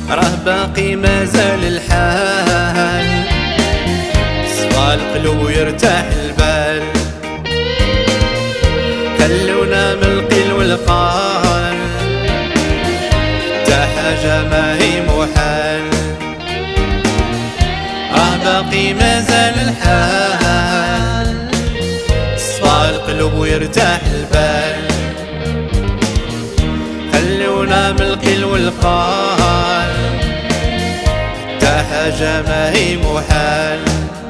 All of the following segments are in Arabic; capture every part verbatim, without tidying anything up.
راه باقي مازال الحال، صفى القلوب ويرتاح البال. خلونا من القيل والقال، تا حاجة ما هي محال. راه باقي مازال الحال، صفى القلوب ويرتاح البال. خلونا من القيل والقال، تا حاجة ما هي محال.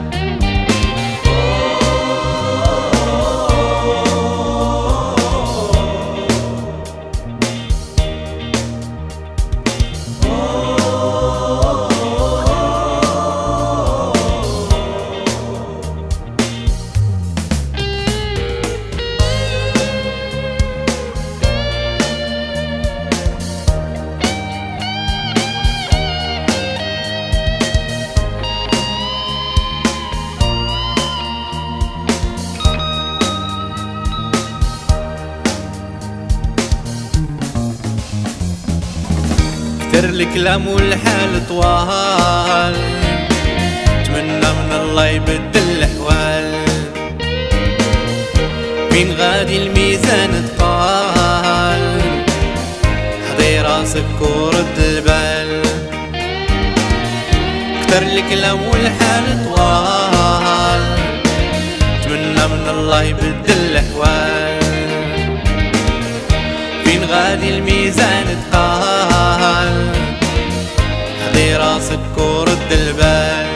كتر الكلام والحال طوال، نتمنى من الله يبدل الأحوال. وين غادي الميزان تقال، حضي راسك ورد البال. كتر الكلام والحال طوال، نتمنى من الله يبدل الأحوال. وين غادي الميزان تقال، حضي راسك ورد البال.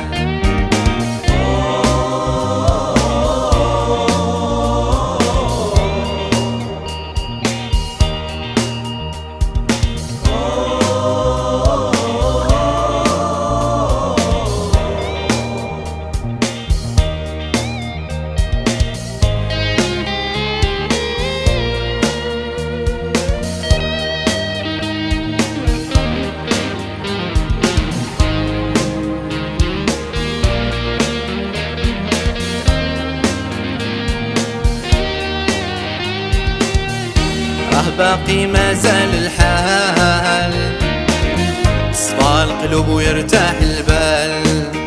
راه باقي مازال الحال، صفى القلوب ويرتاح البال.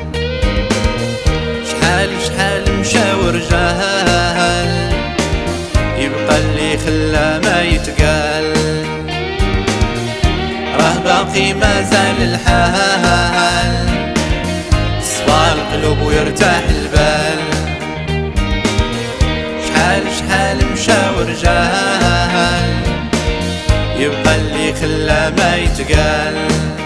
شحال شحال مشى ورجال، يبقى اللي خلا ما يتقال. راه باقي مازال الحال، صفى القلوب ويرتاح البال. شحال شحال مشى ورجال، يبقى اللي خلا ما يتقال.